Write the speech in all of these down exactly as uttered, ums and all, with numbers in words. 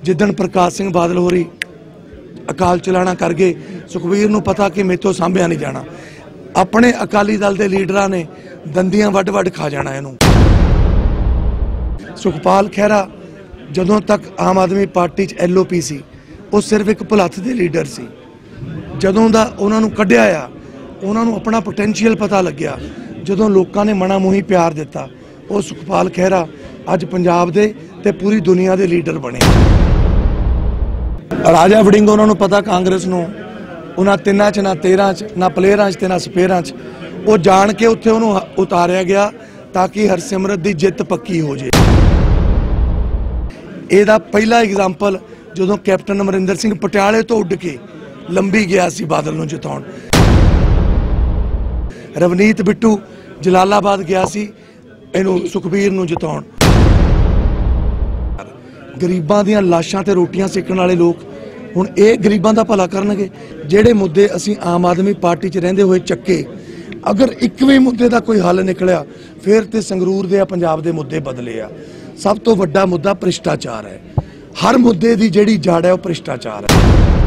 जिदन प्रकाश सिंह बादल होरी अकाल चलाना कर गए, सुखबीर नूं पता कि मेथों सांभिया नहीं जाना। अपने अकाली दल के लीडरां ने दंदियां वड वड खा जाना इहनूं। सुखपाल खैरा जदों तक आम आदमी पार्टी च एल ओ पी सी, वो सिर्फ एक भुलत्थ दे लीडर सी। जदों दा उन्हां नूं कढिया आ, उन्हां नूं अपना पोटेंशियल पता लग्या, जदों लोकां ने मना मूही प्यार दिता, वो सुखपाल खैरा अज पंजाब दे ते पूरी दुनिया दे लीडर बने। राजा वड़िंग उन्होंने पता कांग्रेस नूं उन्हां तिन्नां च ना तेरह च ना प्लेयरां च ते ना स्पेयरां च, वो जान के उत्थे उन्होंने उतारिया गया ताकि हरसिमरत की जित पक्की हो जाए। ਇਹਦਾ पहला एग्जाम्पल ਜਦੋਂ कैप्टन अमरिंदर सिंह पटियाले तो उड़ के लंबी गया सी बादल नूं जिताउण। रवनीत बिट्टू जलालाबाद गया सी इहनूं सुखबीर नूं जिताउण। गरीबां दीआं लाशां ते रोटियां सेकण वाले लोग हुण ये गरीबां दा भला करनगे। जिहड़े मुद्दे असीं आम आदमी पार्टी च रहिंदे होए चक्के, अगर एक भी मुद्दे का कोई हल निकलिया फिर तो संगरूर दे पंजाब दे मुद्दे बदले आ। सब तो वड्डा मुद्दा भ्रिष्टाचार है। हर मुद्दे की जिहड़ी जड़ है वो भ्रिष्टाचार है।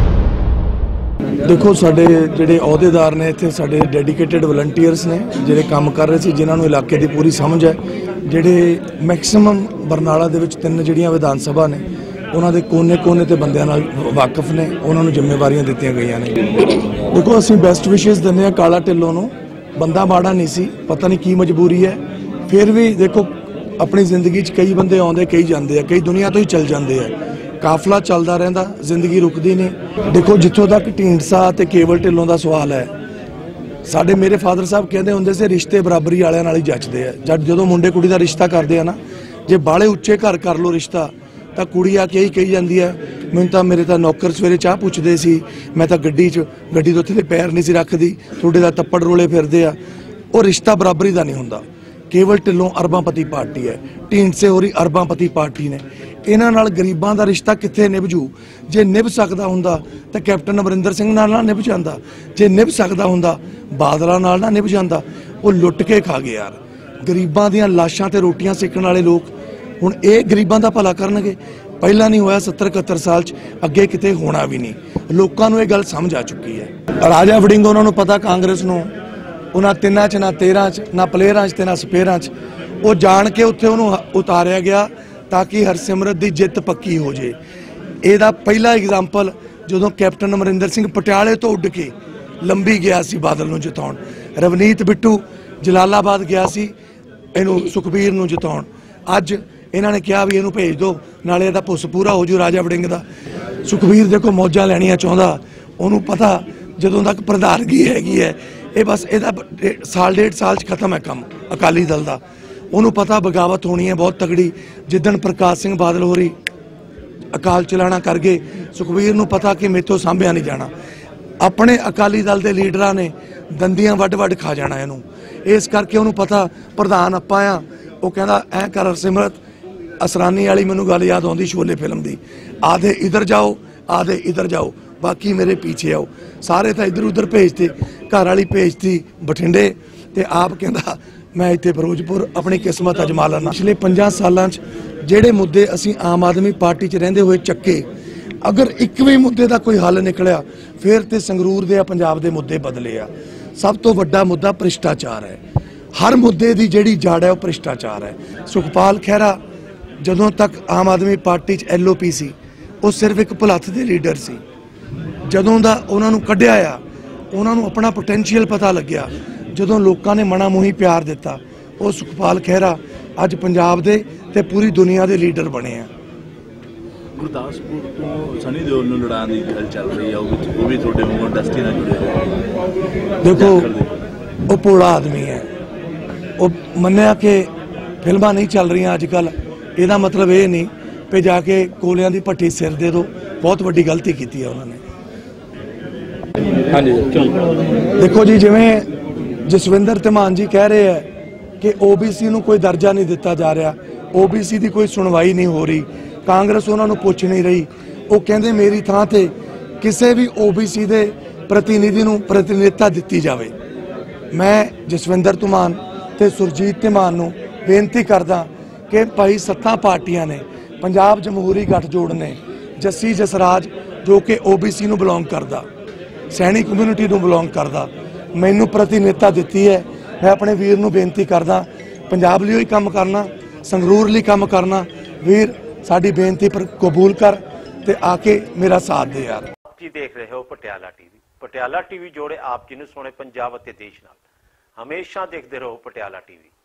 देखो साडे जिहड़े अहुदेदार ने इत्थे साडे डेडिकेटेड वलंटीयर्स ने जिहड़े काम कर रहे सी, जिन्हां नूं इलाके की पूरी समझ है, जिहड़े मैक्सिमम बरनाला दे विच तीन जिहड़ियां विधान सभा ने उन्हां दे कोने कोने ते बंदियां नाल वाकफ ने, उन्हां नूं जिम्मेवारियां दित्तियां गईयां ने। देखो असीं बेस्ट विशेस दिंदे हां काला ढिल्लों नूं, बंदा माड़ा नहीं सी, पता नहीं की मजबूरी है, फिर भी देखो अपनी जिंदगी च कई बंदे आउंदे कई जांदे आ, कई दुनिया तो ही चल जाते हैं। काफला चलता रहिंदा, जिंदगी रुकदी नहीं। देखो जिथों तक ढींडसा ते केवल ढिल्लों का सवाल है, साडे मेरे फादर साहब कहते होंदे से रिश्ते बराबरी वालियां नाल ही जचदे आ। जद जदों मुंडे कुड़ी का रिश्ता करदे आ ना, जे बाले उच्चे घर कर लो रिश्ता तो कुड़ी आके यही कही जाती है, मैनूं तां मेरे तां नौकर सवेरे चाह पुछदे सी, मैं तां गड्डी च गड्डी दे उत्ते पैर नहीं सी रखदी, तुहाडे तां तप्पड़ रोले फिरदे आ। वो रिश्ता बराबरी का नहीं हुंदा। केवल ढिल्लों अरबांपति पार्टी है, ढींडसे होरी अरबांपति पार्टी ने। इन्हां नाल गरीबां दा रिश्ता कित्थे निभजू? जे निभ सकदा हुंदा तां कैप्टन अमरिंदर सिंह नाल ना निभ जांदा, जे निभ सकदा हुंदा बादलां नाल ना निभ जांदा। वो लुट के खा गए यार। गरीबां दीआं लाशां ते रोटियां सेकण वाले लोग हुण ये गरीबां दा भला करनगे। पहला नहीं होया सत्तर इकहत्तर साल च, अगे किते होना भी नहीं। लोकां नूं ये गल समझ आ चुकी है। राजा वड़िंग उन्हां नूं पता कांग्रेस नूं उन्हां तिन्नां च ना तेरह च ना प्लेयरां च ते ना स्पेयरां च, वो जान के उत्थे उन्होंने उतारिया गया ताकि हरसिमरत की जित पक्की हो जाए। ਇਹਦਾ पहला एग्जाम्पल जदों कैप्टन अमरिंदर सिंह पटियाले तो उड़ के लंबी गया सी बादल नूं जिताउण। रवनीत बिट्टू जलालाबाद गया सी इहनूं सुखबीर नूं जिताउण। अज इन्हां ने कहा भी इहनूं भेज दो, नाले इहदा पुस पूरा हो जू राजा वड़िंग दा। सुखबीर देखो मौजां लैणियां चाहुंदा, उहनूं पता जदों तक प्रधानगी हैगी है ये बस इहदा साल डेढ़ साल च खत्म है काम अकाली दल दा। उन्होंने पता बगावत होनी है बहुत तगड़ी। जिदन प्रकाश सिंह बादल होरी अकाल चलाना कर गए, सुखबीर नूं पता कि मेथों सांभिया नहीं जाना। अपने अकाली दल के लीडरां ने दंदियां वड वड खा जाना इहनूं। इस करके उन्होंने पता प्रधान आपां आ। वो कहंदा ऐ कर हरसिमरत, असरानी वाली मैनूं गल याद आउंदी शोले फिल्म दी, आधे इधर जाओ आधे इधर जाओ बाकी मेरे पीछे आओ। सारे तो इधर उधर भेजते, घर वाली भेजती बठिंडे ते आप कहंदा मैं इत्थे फिरोजपुर अपनी किस्मत अजमा लैना। पिछले पंजां सालां च जिहड़े मुद्दे असीं आम आदमी पार्टी च रहिंदे होए चक्के, अगर एक भी मुद्दे का कोई हल निकलिया फिर तो संगरूर दे पंजाब दे मुद्दे बदले आ। सब तो वड्डा मुद्दा भ्रिष्टाचार है। हर मुद्दे की जिहड़ी जड़ है वो भ्रिष्टाचार है। सुखपाल खैरा जदों तक आम आदमी पार्टी च एल ओ पी सी, वो सिर्फ एक भुलत्थ दे लीडर सी। जदों दा उन्हां नूं कढिया आ, उन्हां नूं अपना पोटेंशियल पता लग्या, जदों लोकां ने मना मूही प्यार दिता, वो सुखपाल खैरा अज पंजाब दे ते पूरी दुनिया दे लीडर बने आ। गुरदासपुर तो सनी देओल नूं लड़ाउण दी गल चल रही है, वो भी थोड़े वांगू इंडस्ट्री नाल जुड़े होए। देखो वो भोला आदमी है, वो मन्निया कि फिल्मां नहीं चल रही अजकल, ਇਹਦਾ मतलब ये नहीं पे जाके कोलियां दी भट्टी सिर दे दो। बहुत वड्डी गलती की है उन्होंने। हाँ जी देखो जी, जिवें जसविंदर धमान जी कह रहे हैं कि ओ बी सी नूं कोई दर्जा नहीं दिता जा रहा, ओ बी सी की कोई सुनवाई नहीं हो रही, कांग्रेस उन्होंने पुछ नहीं रही। वो कहते मेरी थां ते किसी भी ओ बी सी के प्रतिनिधि नूं प्रतिनिधिता दी जाए। मैं जसविंदर धमान ते सुरजीत धमान नूं बेनती करदा कि भाई सत्तां पार्टियां ने, पंजाब जमहूरी गठजोड़ ने, ਜੱਸੀ ਜਸਰਾਜ ਜੋ ਕਿ ਓਬੀਸੀ ਨੂੰ ਬਿਲੋਂਗ ਕਰਦਾ, ਸੈਣੀ ਕਮਿਊਨਿਟੀ ਨੂੰ ਬਿਲੋਂਗ ਕਰਦਾ, ਮੈਨੂੰ ਪ੍ਰਤੀਨਿਧਤਾ ਦਿੱਤੀ ਹੈ। मैं अपने वीर नूं बेनती करदा पंजाब लिए ही काम करना, संगरूर लिए काम करना। वीर साडी बेनती पर कबूल कर ते आके मेरा साथ दे यार। आप जी देख रहे हो पटियाला टीवी। पटियाला टीवी जोड़े आप जी नूं सोहणे पंजाब अते देश नाल। हमेशा देखते रहो पटियाला टीवी।